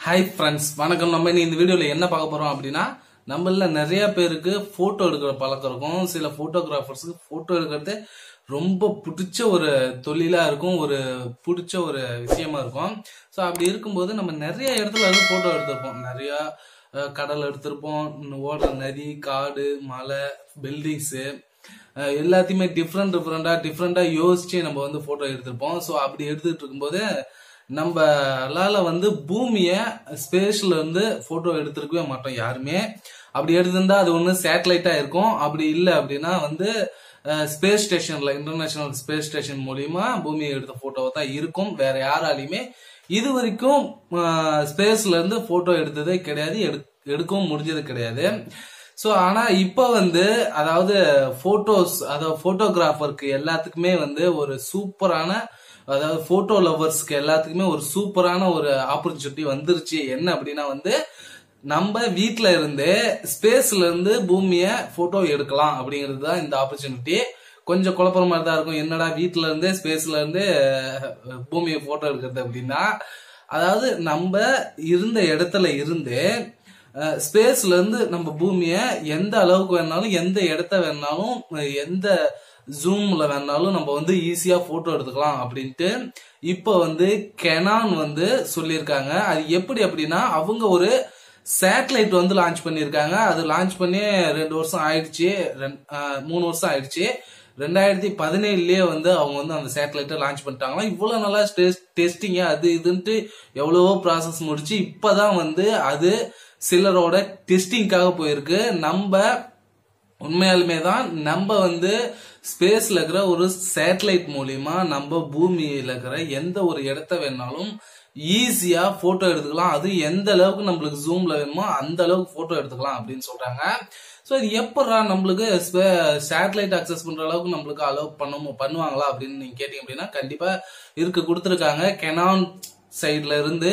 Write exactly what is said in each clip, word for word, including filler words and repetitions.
Hi friends, வணக்கம். நம்ம இந்த வீடியோல என்ன பார்க்க போறோம் அப்படின்னா, நம்மள நிறைய பேருக்கு போட்டோ எடுக்கிற பழக்கம் இருக்கும். சில போட்டோகிராஃபர்ஸுக்கு போட்டோ எடுக்கிறது ரொம்ப பிடிச்ச ஒரு தொழிலா இருக்கும், ஒரு பிடிச்ச ஒரு விஷயமா இருக்கும். ஸோ அப்படி இருக்கும்போது நம்ம நிறைய இடத்துல வந்து போட்டோ எடுத்திருப்போம். நிறைய கடல் எடுத்திருப்போம், ஓடுற நதி, காடு, மலை, பில்டிங்ஸு எல்லாத்தையுமே டிஃப்ரெண்ட் டிஃப்ரெண்டா டிஃப்ரெண்டா யோசிச்சு நம்ம வந்து போட்டோ எடுத்திருப்போம். ஸோ அப்படி எடுத்துட்டு இருக்கும்போது நம்மளால வந்து பூமிய ஸ்பேஸ்ல இருந்து போட்டோ எடுத்திருக்கவே மாட்டோம் யாருமே. அப்படி எடுத்திருந்தா அது ஒண்ணு சேட்டலைட்டா இருக்கும். அப்படி இல்லை அப்படின்னா வந்து ஸ்பேஸ் ஸ்டேஷன்ல இன்டர்நேஷனல் ஸ்பேஸ் ஸ்டேஷன் மூலியமா பூமியை எடுத்த போட்டோவை தான் இருக்கும். வேற யாராலையுமே இது வரைக்கும் ஸ்பேஸ்ல இருந்து போட்டோ எடுத்ததே கிடையாது, எடுக்கவும் முடிஞ்சது கிடையாது. சோ ஆனா இப்ப வந்து அதாவது போட்டோஸ் அதாவது போட்டோகிராஃபருக்கு எல்லாத்துக்குமே வந்து ஒரு சூப்பரான, அதாவது போட்டோ லவர்ஸ்க்கு எல்லாத்துக்குமே ஒரு சூப்பரான ஒரு ஆப்பர்ச்சுனிட்டி வந்துருச்சு. என்ன அப்படின்னா வந்து நம்ம வீட்டுல இருந்து ஸ்பேஸ்ல இருந்து பூமிய போட்டோ எடுக்கலாம் அப்படிங்கிறது தான் இந்த ஆப்பர்ச்சுனிட்டி. கொஞ்சம் குழப்பற மாதிரி தான் இருக்கும், என்னடா வீட்டுல இருந்து ஸ்பேஸ்ல இருந்து பூமியை போட்டோ எடுக்கிறது அப்படின்னா, அதாவது நம்ம இருந்த இடத்துல இருந்து ஸ்பேஸ்ல இருந்து நம்ம பூமிய எந்த அளவுக்கு வேணாலும், எந்த இடத்த வேணாலும், எந்த ஜூம்ல வேணாலும் நம்ம வந்து ஈஸியா போட்டோ எடுத்துக்கலாம் அப்படின்ட்டு இப்ப வந்து கெனான் வந்து சொல்லியிருக்காங்க. அது எப்படி அப்படின்னா, அவங்க ஒரு சேட்டலைட் வந்து லான்ச் பண்ணிருக்காங்க. அது லான்ச் பண்ணி ரெண்டு வருஷம் ஆயிடுச்சு, மூணு வருஷம் ஆயிடுச்சு. ரெண்டாயிரத்தி பதினேழுலயே வந்து அவங்க வந்து அந்த சேட்டலைட்டை லான்ச் பண்ணிட்டாங்களா. இவ்வளவு நல்லா டெஸ்டிங் அது இதுன்ட்டு எவ்வளவோ ப்ராசஸ் முடிச்சு இப்பதான் வந்து அது சிலரோட டெஸ்டிங்காக போயிருக்கு. நம்ம உண்மையாலுமே தான் நம்ம வந்து ஸ்பேஸ்ல இருக்கிற ஒரு சேட்டலைட் மூலியமா நம்ம பூமியில இருக்கிற எந்த ஒரு இடத்த வேணாலும் ஈஸியா போட்டோ எடுத்துக்கலாம். அது எந்த அளவுக்கு நம்மளுக்கு ஜூம்ல வேணுமோ அந்த அளவுக்கு போட்டோ எடுத்துக்கலாம் அப்படின்னு சொல்றாங்க. சோ இது எப்படா நம்மளுக்கு சேட்டலைட் அக்சஸ் பண்ற அளவுக்கு நம்மளுக்கு அலோவ் பண்ண பண்ணுவாங்களா அப்படின்னு நீங்க கேட்டீங்க அப்படின்னா, கண்டிப்பா இருக்கு, கொடுத்துருக்காங்க. கெனான் சைட்ல இருந்து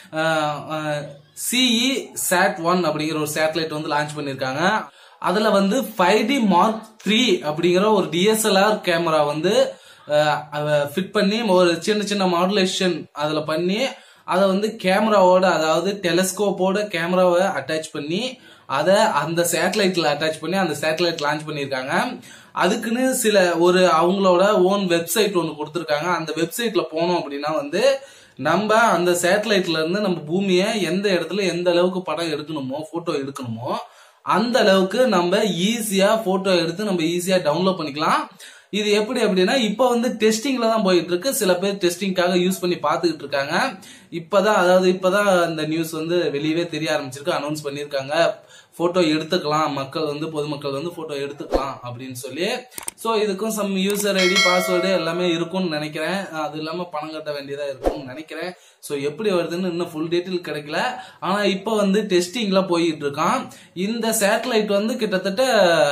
சிஇ சாட் ஒன் அப்படிங்கிற ஒரு சேட்டலைட் வந்து லான்ச் பண்ணிருக்காங்க. அதுல வந்து ஃபைவ் டி மார்க் த்ரீ அப்படிங்கிற ஒரு டிஎஸ்எல்ஆர் கேமரா வந்து ஃபிட் பண்ணி ஒரு சின்ன சின்ன மாடுலேஷன் அதுல பண்ணி அதை வந்து கேமராவோட, அதாவது டெலஸ்கோப்போட கேமராவை அட்டாச் பண்ணி அதை அந்த சேட்டலைட்ல அட்டாச் பண்ணி அந்த சேட்டலைட் லான்ச் பண்ணிருக்காங்க. அதுக்குன்னு சில ஒரு அவங்களோட ஓன் வெப்சைட் ஒன்னு கொடுத்திருக்காங்க. அந்த வெப்சைட்ல போனோம் அப்படின்னா வந்து நம்ம அந்த சேட்டலைட்ல இருந்து நம்ம பூமியை எந்த இடத்துல எந்த அளவுக்கு படம் எடுக்கணுமோ, போட்டோ எடுக்கணுமோ அந்த அளவுக்கு நம்ம ஈஸியா போட்டோ எடுத்து நம்ம ஈஸியா டவுன்லோட் பண்ணிக்கலாம். இது எப்படி அப்படின்னா, இப்ப வந்து டெஸ்டிங்ல தான் போயிட்டு இருக்கு. சில பேர் டெஸ்டிங்காக யூஸ் பண்ணி பாத்துக்கிட்டு இருக்காங்க. இப்பதான் அதாவது இப்பதான் இந்த நியூஸ் வந்து வெளியவே தெரிய ஆரம்பிச்சிருக்கு, அனௌன்ஸ் பண்ணிருக்காங்க. போட்டோ எடுத்துக்கலாம், மக்கள் வந்து பொதுமக்கள் வந்து போட்டோ எடுத்துக்கலாம் அப்படின்னு சொல்லி. சோ இதுக்கும் சம் யூசர் ஐடி, பாஸ்வேர்டு எல்லாமே இருக்கும்னு நினைக்கிறேன். அது இல்லாம பணம் கட்ட வேண்டியதா இருக்கும்னு நினைக்கிறேன். சோ எப்படி வருதுன்னு இன்னும் ஃபுல் டீட்டெயில் கிடைக்கல. ஆனா இப்ப வந்து டெஸ்டிங்ல போயிட்டு இருக்கான். இந்த சேட்டலைட் வந்து கிட்டத்தட்ட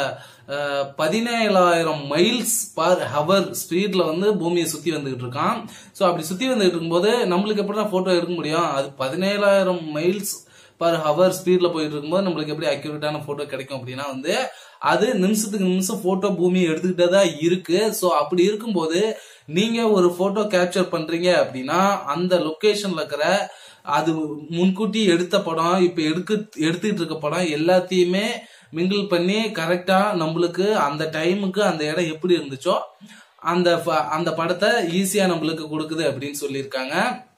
பதினேழாயிரம் மைல்ஸ் பர் ஹவர் ஸ்பீட்ல வந்து பூமியை சுத்தி வந்துகிட்டு இருக்கான். சோ அப்படி சுத்தி வந்துகிட்டு இருக்கும்போது நம்மளுக்கு எப்படிதான் போட்டோ எடுக்க முடியும்? அது பதினேழாயிரம் மைல்ஸ் பர் ஹவர் ஸ்பீட்ல போயிட்டு இருக்கும்போது நம்மளுக்கு எப்படி அக்யூரேட்டான போட்டோ கிடைக்கும் அப்படின்னா வந்து அது நிமிஷத்துக்கு நிமிஷம் போட்டோ பூமி எடுத்துக்கிட்டே தான் இருக்கு. சோ அப்படி இருக்கும்போது நீங்க ஒரு போட்டோ கேப்சர் பண்றீங்க அப்படின்னா அந்த லொகேஷன்ல இருக்கிற அது முன்கூட்டி எடுத்த படம், இப்ப எடுக்க எடுத்துக்கிட்டு இருக்க படம் எல்லாத்தையுமே மிங்கிள் பண்ணி கரெக்டா நம்மளுக்கு அந்த டைமுக்கு அந்த இடம் எப்படி இருந்துச்சோ அந்த அந்த படத்தை ஈஸியா நம்மளுக்கு கொடுக்குது அப்படின்னு சொல்லியிருக்காங்க.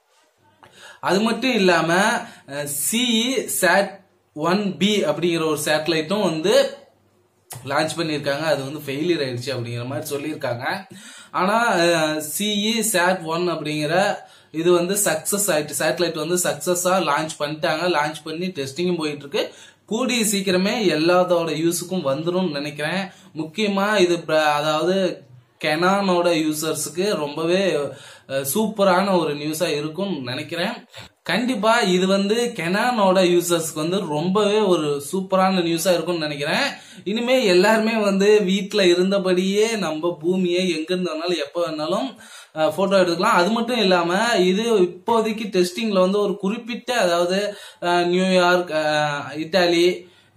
அது மட்டும் இல்லாம சிஇ சாட் ஒன் பி அப்படிங்கிற ஒரு சேட்டலைட்டும் வந்து லான்ச் பண்ணிருக்காங்க. அது வந்து ஃபெயிலியர் ஆயிடுச்சு அப்படிங்கிற மாதிரி சொல்லியிருக்காங்க. ஆனா சிஇ சாட் ஒன் அப்படிங்கிற இது வந்து சக்சஸ் ஆயிட்டு, சேட்டலைட் வந்து சக்சஸா லான்ச் பண்ணிட்டாங்க. லான்ச் பண்ணி டெஸ்டிங்கும் போயிட்டு இருக்கு. கூடிய சீக்கிரமே எல்லாத்தோட யூஸுக்கும் வந்துடும் நினைக்கிறேன். முக்கியமா இது அதாவது கெனானோட யூசர்ஸுக்கு ரொம்பவே சூப்பரான ஒரு நியூஸா இருக்கும் நினைக்கிறேன். கண்டிப்பா இது வந்து கெனானோட யூசர்ஸ்க்கு வந்து ரொம்பவே ஒரு சூப்பரான நியூஸா இருக்கும்னு நினைக்கிறேன். இனிமே எல்லாருமே வந்து வீட்டுல இருந்தபடியே நம்ம பூமியை எங்க இருந்தாலும் எப்ப வேணாலும் போட்டோ எடுத்துக்கலாம். அது மட்டும் இல்லாம இது இப்போதைக்கு டெஸ்டிங்ல வந்து ஒரு குறிப்பிட்ட, அதாவது நியூயார்க், இத்தாலி,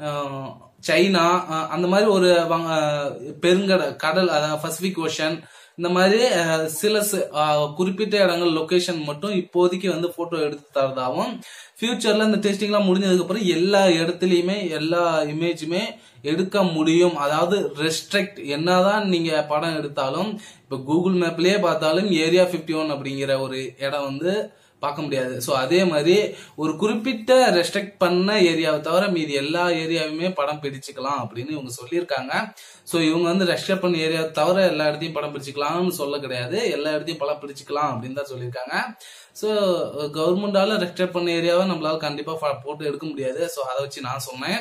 சைனா, அந்த மாதிரி ஒரு பெருங்கடல் கடல், அதாவது பசிபிக் ஓஷன், இந்த மாதிரி சில குறிப்பிட்ட இடங்கள் லொகேஷன் மட்டும் இப்போதைக்கு வந்து போட்டோ எடுத்து தரதாகவும், ஃபியூச்சர்ல இந்த டெஸ்டிங் எல்லாம் முடிஞ்சதுக்கு அப்புறம் எல்லா இடத்துலயுமே எல்லா இமேஜுமே எடுக்க முடியும். அதாவது ரெஸ்ட்ரிக்ட் என்னதான் நீங்க படம் எடுத்தாலும், இப்ப கூகுள் மேப்லயே பார்த்தாலும் ஏரியா பிப்டி ஒன் அப்படிங்கிற ஒரு இடம் வந்து பார்க்க முடியாது. சோ அதே மாதிரி ஒரு குறிப்பிட்ட ரெஸ்ட்ரிக்ட் பண்ண ஏரியாவை தவிர மீதி எல்லா ஏரியாவுமே படம் பிடிச்சுக்கலாம் அப்படின்னு இவங்க சொல்லியிருக்காங்க. சோ இவங்க வந்து ரெஸ்ட்ரிக்ட் பண்ண ஏரியாவை தவிர எல்லா இடத்தையும் படம் பிடிச்சிக்கலாம்னு சொல்ல கிடையாது, எல்லா இடத்தையும் படம் பிடிச்சிக்கலாம் அப்படின்னு தான் சொல்லியிருக்காங்க. சோ கவர்மெண்டால ரெஸ்ட்ரிக்ட் பண்ண ஏரியாவை நம்மளால கண்டிப்பா போட்டோ எடுக்க முடியாது. சோ அதை வச்சு நான் சொன்னேன்.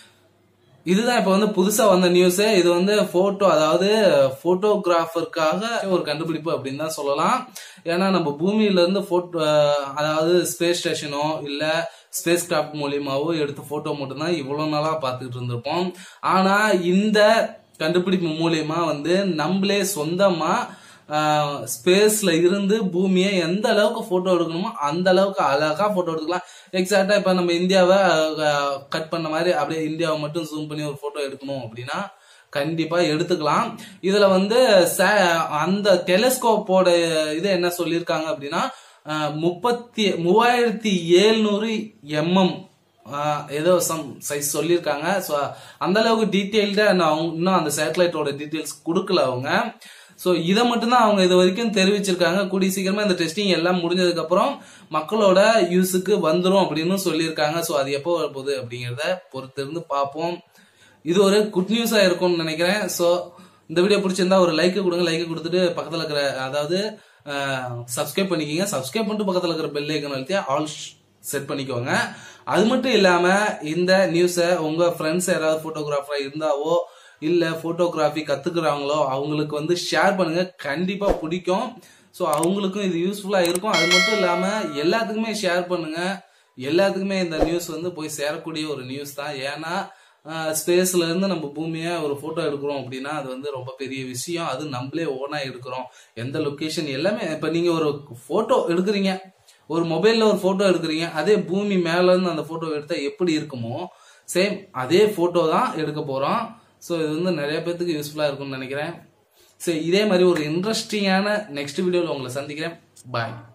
இதுதான் இப்ப வந்து புதுசா வந்த நியூஸ். இது வந்து போட்டோ, அதாவது போட்டோகிராஃபருக்காக ஒரு கண்டுபிடிப்பு அப்படின்னு தான் சொல்லலாம். ஏன்னா நம்ம பூமியில இருந்து போட்டோ, அதாவது ஸ்பேஸ் ஸ்டேஷனோ இல்ல ஸ்பேஸ் கிராஃப்ட் மூலியமாவோ எடுத்த போட்டோ மட்டும்தான் இவ்வளவு நாளா பாத்துக்கிட்டு இருந்திருப்போம். ஆனா இந்த கண்டுபிடிப்பு மூலியமா வந்து நம்மளே சொந்தமா ஸ்பேஸ்ல இருந்து பூமியை எந்த அளவுக்கு போட்டோ எடுக்கணுமோ அந்த அளவுக்கு அழகா போட்டோ எடுக்கலாம். எக்ஸாக்டா இப்ப நம்ம இந்தியாவை கட் பண்ண மாதிரி அப்படியே இந்தியாவை மட்டும் ஜூம் பண்ணி ஒரு போட்டோ எடுக்கணும் அப்படின்னா கண்டிப்பா எடுத்துக்கலாம். இதுல வந்து அந்த டெலிஸ்கோப்போட இது என்ன சொல்லியிருக்காங்க அப்படின்னா முப்பத்தி மூவாயிரத்தி எழுநூறு எம்எம் ஏதோ சம் சைஸ் சொல்லியிருக்காங்க. ஸோ அந்த அளவுக்கு டீட்டெயில்டா இன்னும் அந்த சேட்டலைட்டோட டீட்டெயில்ஸ் கொடுக்கல அவங்க. சோ இதை மட்டும்தான் அவங்க இது வரைக்கும் தெரிவிச்சிருக்காங்க. கூடிய சீக்கிரமா இந்த டெஸ்டிங் எல்லாம் முடிஞ்சதுக்கு அப்புறம் மக்களோட யூஸுக்கு வந்துரும் அப்படின்னு சொல்லியிருக்காங்க. சோ அது எப்போ வரப்போகுது அப்படிங்கறத பொறுத்து இருந்து பார்ப்போம். இது ஒரு குட் நியூஸா இருக்கும்னு நினைக்கிறேன். சோ இந்த வீடியோ பிடிச்சிருந்தா ஒரு லைக் கொடுங்க. லைக் கொடுத்துட்டு பக்கத்துல இருக்கிற, அதாவது சப்ஸ்கிரைப் பண்ணிக்கோங்க. சப்ஸ்கிரைப் பண்ணிட்டு பக்கத்துல இருக்கிற பெல் ஐகான் அழுத்தி ஆல் செட் பண்ணிக்கோங்க. அது மட்டும் இல்லாம இந்த நியூஸை உங்க ஃப்ரெண்ட்ஸ் யாராவது போட்டோகிராஃபரா இருந்தாவோ இல்ல போட்டோகிராஃபி கத்துக்கிறாங்களோ அவங்களுக்கு வந்து ஷேர் பண்ணுங்க, கண்டிப்பா பிடிக்கும். ஸோ அவங்களுக்கும் இது யூஸ்ஃபுல்லா இருக்கும். அது மட்டும் இல்லாம எல்லாத்துக்குமே ஷேர் பண்ணுங்க. எல்லாத்துக்குமே இந்த நியூஸ் வந்து போய் சேரக்கூடிய ஒரு நியூஸ் தான். ஏன்னா ஸ்பேஸ்ல இருந்து நம்ம பூமியை ஒரு போட்டோ எடுக்கிறோம் அப்படின்னா அது வந்து ரொம்ப பெரிய விஷயம். அது நம்மளே ஓனா எடுக்கிறோம். எந்த லொகேஷன் எல்லாமே, இப்ப நீங்க ஒரு போட்டோ எடுக்கிறீங்க, ஒரு மொபைல்ல ஒரு போட்டோ எடுக்கிறீங்க, அதே பூமி மேல இருந்து அந்த போட்டோ எடுத்தா எப்படி இருக்குமோ சேம் அதே போட்டோ தான் எடுக்க போறோம். ஸோ இது வந்து நிறைய பேருக்கு யூஸ்ஃபுல்லா இருக்கும்னு நினைக்கிறேன். சரி, இதே மாதிரி ஒரு இன்ட்ரெஸ்டிங்கான நெக்ஸ்ட் வீடியோவில் உங்களை சந்திக்கிறேன். பாய்.